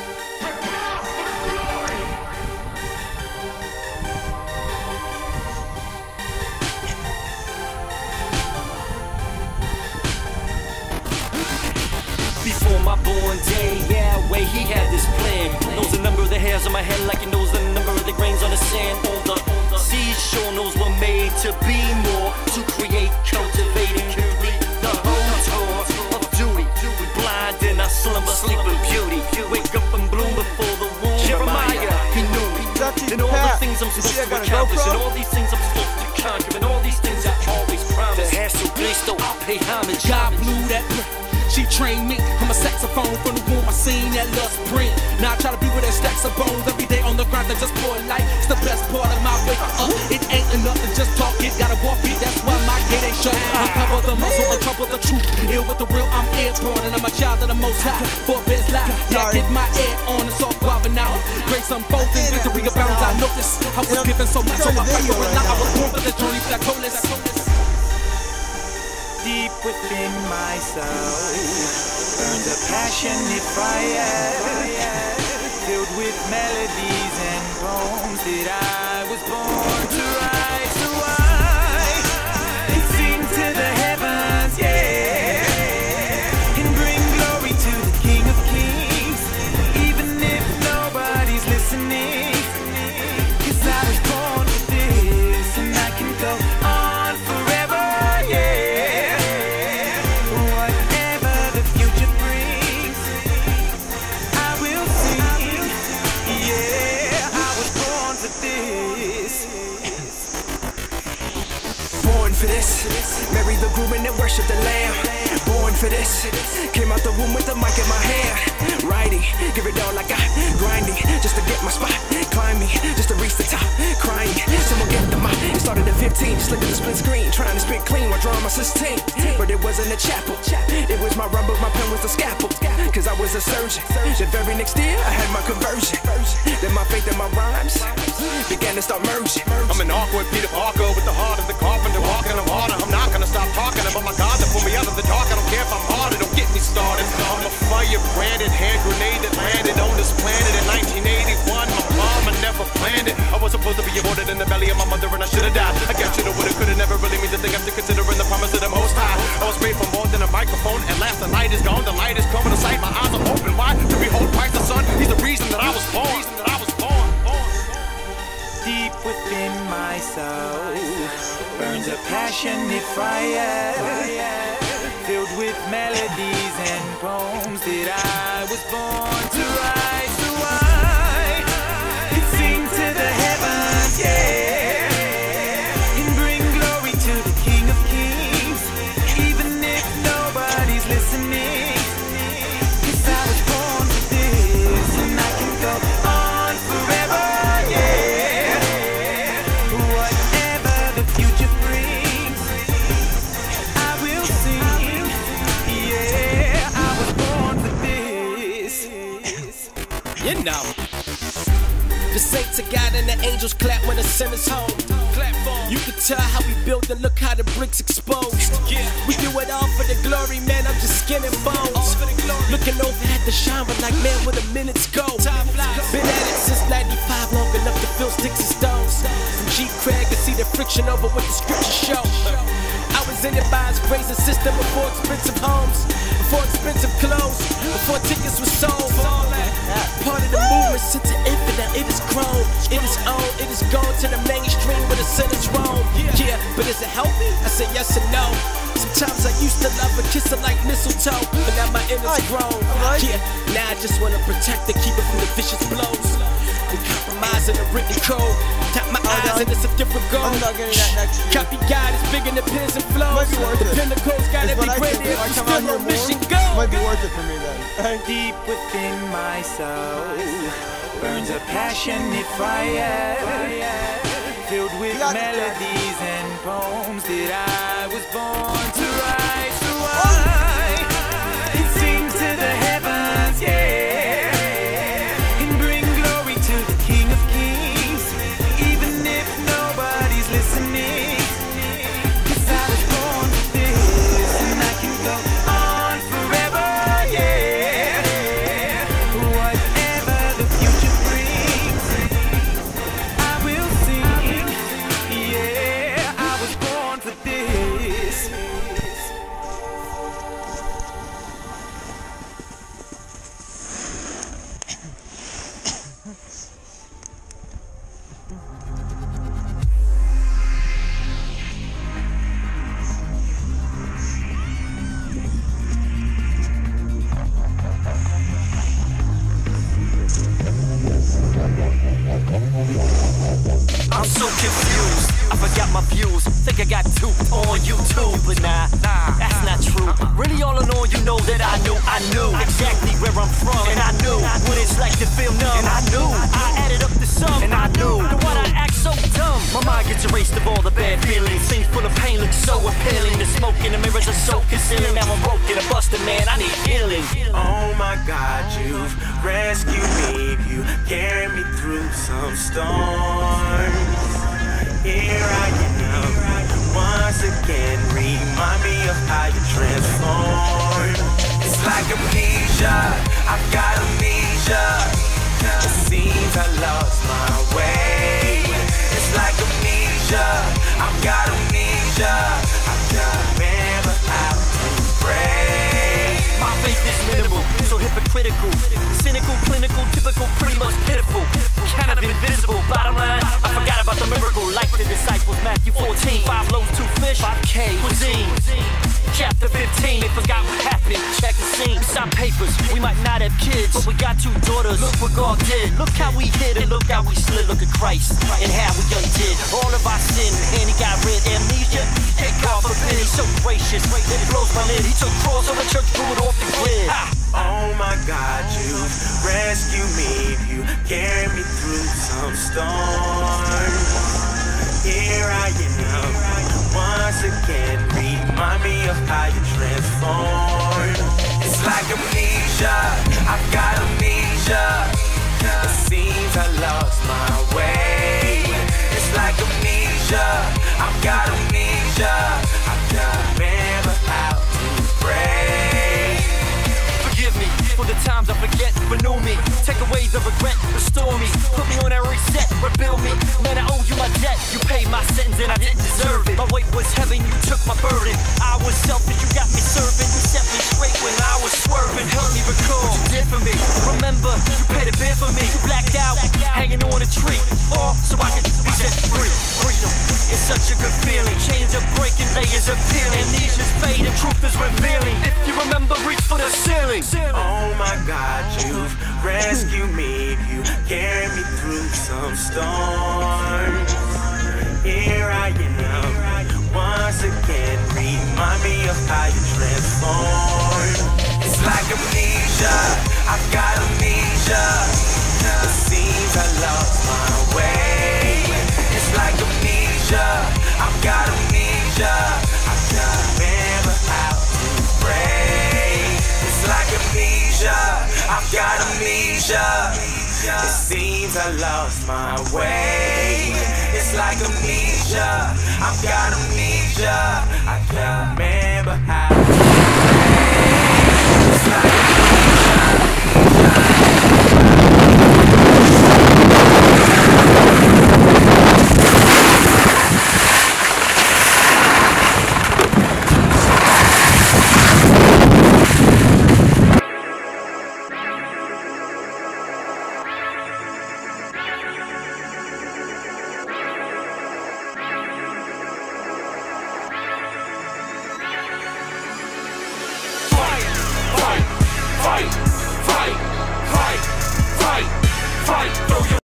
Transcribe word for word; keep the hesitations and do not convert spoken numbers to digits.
Before my born day, yeah, way he had this plan. Knows the number of the hairs on my head like he knows the number of the grains on the sand. All the seashore knows we're made to be more, to create, cultivating, complete the whole tour of duty. Blind in our slumber, sleeping beauty. Wake up and bloom before the womb. Jeremiah, he knew me. And all the things I'm supposed to accomplish, and all these things I'm supposed to conquer, and all these things I always promise. To Jesu Cristo, I pay homage. God blew that. She trained me, I'm a saxophone from the womb, I seen that lust bring. Now I try to be with that stacks of bones every day on the grind that just pour light. It's the best part of my wake up. It ain't enough to just talk it, gotta walk it, that's why my gate ain't shut. Uncover the muscle, uncover the truth. Ill with the real, I'm airborne, and I'm a child of the most high. For best life, yeah, get my air on and soft guavin' out. Grace unfolding, victory abounds, I notice. I was given so much, so I fight for it. Now I was born for the journey, for that coldness. Deep within my soul burns a passionate fire, filled with melodies and poems that I was born to write. So I sing to the heavens, yeah, and bring glory to the King of Kings, even if nobody's listening. 'Cause I was born for this, and I can go on forever, yeah. For this, marry the groom and then worship the lamb. Born for this, came out the womb with the mic in my hand. Writing, give it all I got. Grinding, just to get my spot. Climbing, just to reach the top. Crying, someone get the mic. It started at fifteen, just look at the split screen. Trying to spit clean while drawing my sixteen. But it wasn't a chapel, it was my rumble, my pen was the scalpel. Cause I was a surgeon. The very next year, I had my conversion. Then my faith and my rhymes began to start merging. I'm an awkward Peter Parker with the heart of the carpenter. Walking, I'm harder, I'm not gonna stop talking about my God that pulled me out of the dark. I don't care if I'm harder, don't get me started. I'm a fire-branded hand grenade that landed on this planet in nineteen eighty-one. My mama never planned it. I was supposed to be aborted in the belly of my mother and I should've died. I guess you know what it could've never really means a thing after considering the promise of the Most High. I was made for more than a microphone. At last the light is gone, the light is coming to sight. My eyes are open wide to behold Christ the Son. He's the reason that I was born. That I was born. Deep within my soul burns a passionate fire, filled with melodies and poems that I was born to write. So I can sing to the heavens, yeah, and bring glory to the King of Kings, even if nobody's listening. 'Cause I was born for this, and I can go on forever, yeah. You know, the saints of God and the angels clap when the sinner's home. Clap for 'em. You can tell how we build and look how the bricks exposed. Yeah. We do it all for the glory, man. I'm just skin and bones. Looking over at the shine, but like, man, where the minutes go. Been at it since ninety-five, long enough to fill sticks and stones. From G. Craig to see the friction over what the scriptures show. I was in it by his grace and system before expensive homes, before expensive clothes, before tickets were sold. Part of the movement since the infinite, it is grown, it is owned, it is gone to the mainstream where the sinners roam. Yeah, but is it healthy? I said yes and no. Sometimes I used to love her, kiss her like mistletoe, but now my inner's grown. Yeah, now I just wanna protect and keep it from the vicious blows. And compromising the written code. Tap my oh, eyes and it's a different goal. I'm not getting that next year. Copy God is bigger than pins and flows. The pinnacles gotta be greater if you still on mission go. Might be worth it for me then. Deep within my soul burns a passionate fire, filled with melodies and poems that I was born to write. So I can sing to the heavens, yeah, and bring glory to the King of Kings, even if nobody's listening. 'Cause I was born for this, and I can go on forever, yeah. Whatever I'm so confused. I forgot my views. Think I got duped on YouTube, but nah, that's not true. Really, all in all, you know that I knew, I knew exactly where I'm from, and I knew what it's like to feel numb. And I knew I added up the sum, and I knew the one I act so dumb. My mind gets erased of all the bad feelings. Scenes full of pain look so appealing. The smoke in the mirrors are so concealing. Now I'm broken and busted, man. I need healing. Oh my God, you've rescued me. You carried me through some storms. Here I am, once again, remind me of how you transformed. It's like amnesia, I've got amnesia. It seems I lost my way. It's like amnesia, I've got amnesia. I can't remember how to pray. My faith is minimal, so hypocritical, cynical, clinical, typical, pretty much pitiful, kind of invisible. Bottom line, I forgot about the miracle, like the disciples, Matthew fourteen, five loaves, two fish, five K cuisine. Chapter fifteen, they forgot what happened. Check the scene. We signed papers, we might not have kids, but we got two daughters. Look what God did. Look how we hid and look how we slid. Look at Christ and how we undid all of our sin. And he got rid. Amnesia, take God forbid. He's so gracious, that it blows my lid. He took cross on the church, blew it off the grid. Ha! Oh my God, you've rescued me. You carried me through some storms. Here I am, once again, remind me of how you transformed. It's like amnesia, I've got amnesia. It seems I lost my way. It's like amnesia, I've got amnesia. I can't remember how to pray. Forgive me for the times I forget, renew me, take away the regret, restore me, put me on a reset, rebuild me. Man, I owe you my debt, you paid my sentence and I didn't deserve it. My weight was heavy, you took my burden. I was selfish, you got me serving. You set me straight when I was swerving. Help me recall what you did for me. Remember, you paid a bill for me. You blacked out, hanging on a tree, all so I could be set free. Freedom, it's such a good feeling. Chains are breaking, layers are peeling. Amnesia's fading, truth is revealing. If you remember, reach for the ceiling. Oh my God, you've rescued me. You carried me through some storms. Here I am, once again, remind me of how you transformed. It's like amnesia, I've got amnesia. It seems I lost my way. It's like amnesia, I've got amnesia. I can't remember how to pray. It's like amnesia, I've got amnesia. It seems I lost my way. It's like amnesia, I've got amnesia. I can't remember how to pray. It's like amnesia. Fight, fight, fight, fight, fight, fight.